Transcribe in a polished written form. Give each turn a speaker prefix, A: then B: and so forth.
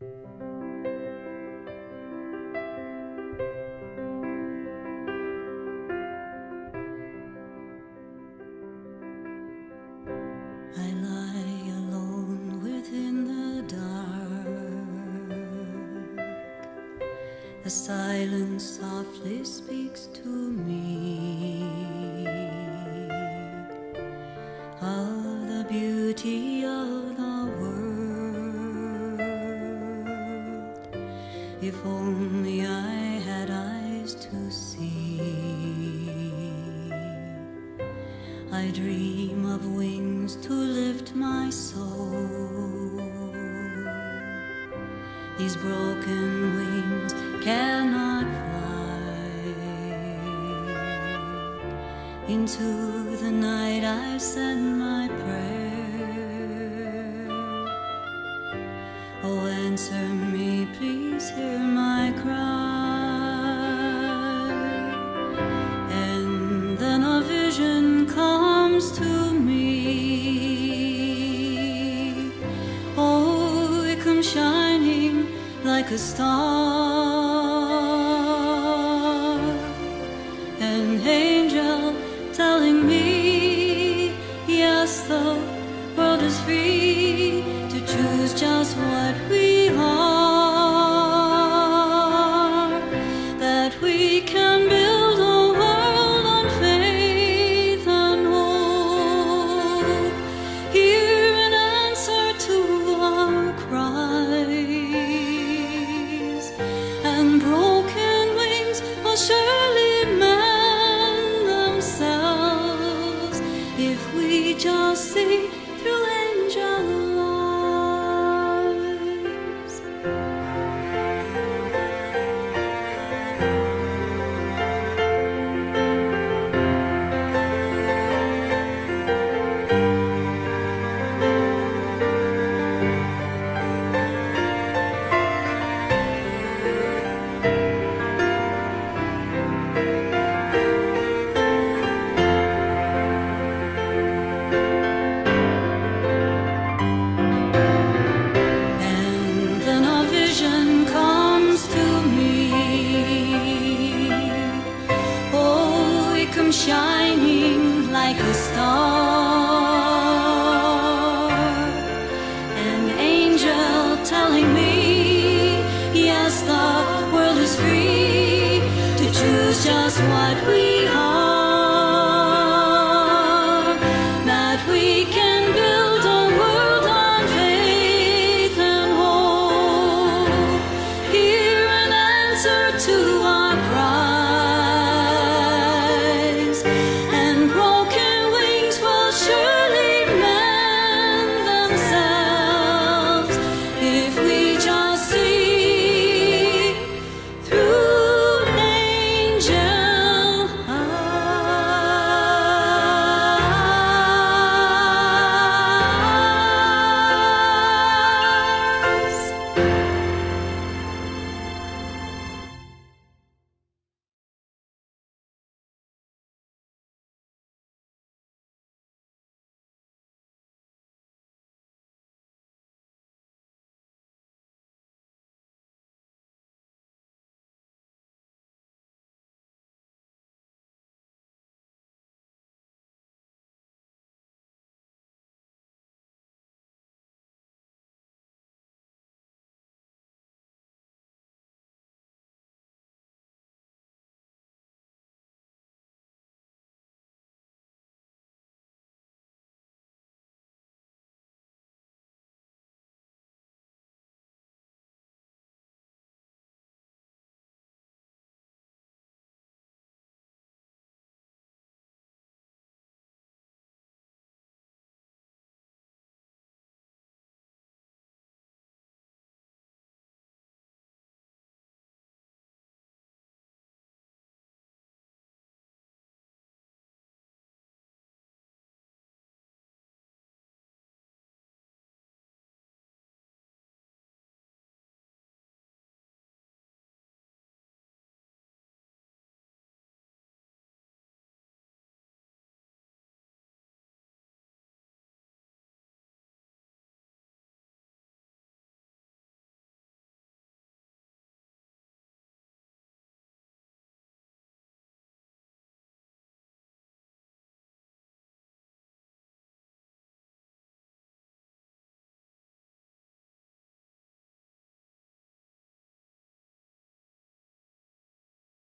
A: I lie alone within the dark. The silence softly speaks to me of the beauty of the world. If only I had eyes to see, I dream of wings to lift my soul. These broken wings cannot fly. Into the night I send my prayer. Oh, answer me, please hear my cry. And then a vision comes to me. Oh, it comes shining like a star, an angel telling me, yes, the world is free to choose just what we are, that we can build a world on faith and hope. Hear an answer to our cries, and broken wings will surely mend themselves if we just see through angel eyes. Shining like a star, an angel telling me, yes, the world is free to choose just what we are.